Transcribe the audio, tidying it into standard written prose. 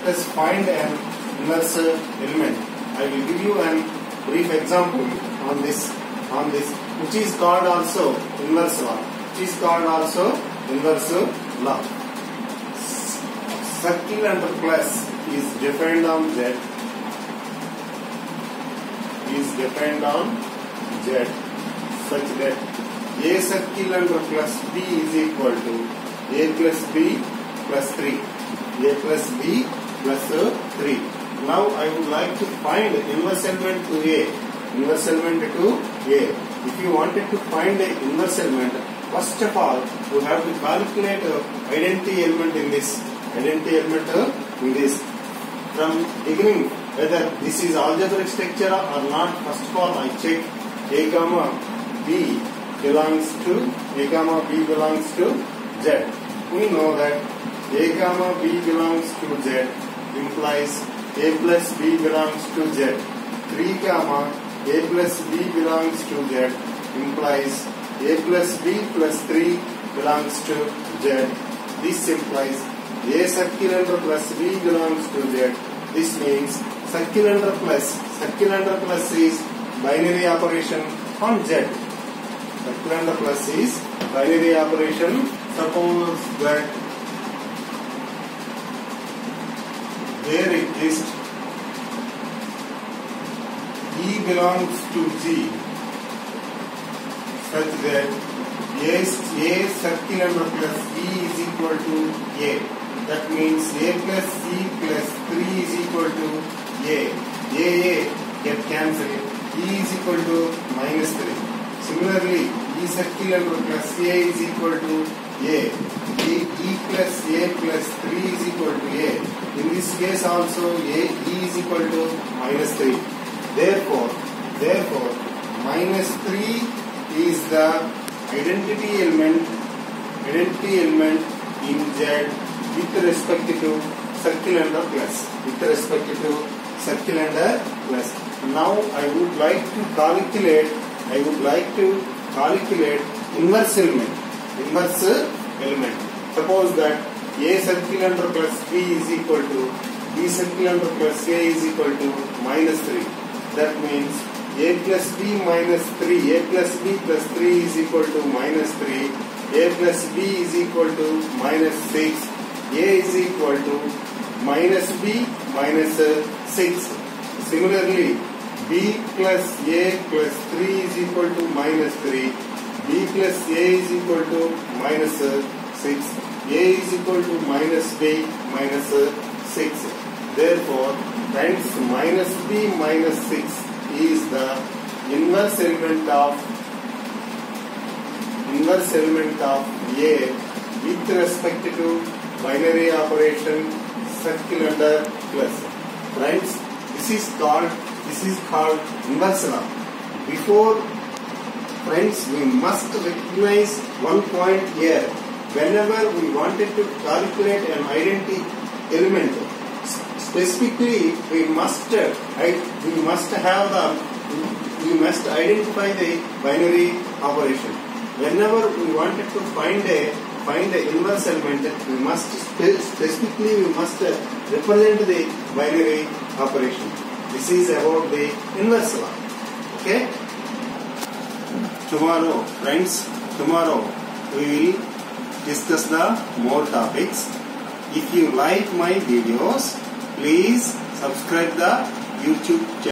us find an inverse element. I will give you a brief example on this, which is called also inverse law. Circle under plus is defined on Z. Such that A circle under plus B is equal to A plus B plus 3. A plus B plus 3. Now I would like to find inverse element to A. If you wanted to find the inverse element, first of all you have to calculate identity element in this. From beginning, whether this is algebraic structure or not, first of all I check A comma B belongs to Z. We know that A comma B belongs to Z implies A plus B belongs to Z. 3 comma A plus B belongs to Z implies A plus B plus 3 belongs to Z. This implies A circle under plus B belongs to Z. This means circle under plus is binary operation on Z. Circle under plus is binary operation. Suppose that there exists E belongs to G such that A circle under plus E is equal to A. That means A plus C plus 3 is equal to A. Get cancelled. E is equal to minus 3. Similarly, E circle under plus A is equal to A. E plus A plus 3 is equal to A. In this case also E is equal to minus 3. Therefore, minus 3 is the identity element in Z with respect to circle under plus. Now I would like to calculate inverse element. Suppose that A circle under plus B is equal to B circle under plus A is equal to minus 3. That means A plus B minus 3. A plus B plus 3 is equal to minus 3. A plus B is equal to minus 6. A is equal to minus B minus 6. Similarly, B plus A plus 3 is equal to minus 3. B plus A is equal to minus 6. A is equal to minus B minus 6. Therefore, hence minus B minus 6 is the inverse element of A with respect to binary operation circle under plus. Friends, this is called inverse law. Before, friends, we must recognize one point here. Whenever we wanted to calculate an identity element, specifically we must identify the binary operation. Whenever we wanted to find the inverse element, we must represent the binary operation. This is about the inverse law. Okay. Tomorrow, friends, we will discuss the more topics. If you like my videos, please subscribe the YouTube channel.